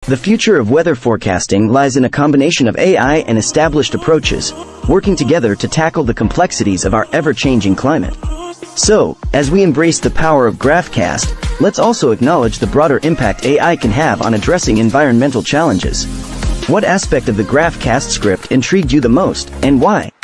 The future of weather forecasting lies in a combination of AI and established approaches, working together to tackle the complexities of our ever-changing climate. So, as we embrace the power of Graphcast, let's also acknowledge the broader impact AI can have on addressing environmental challenges. What aspect of the Graphcast script intrigued you the most, and why?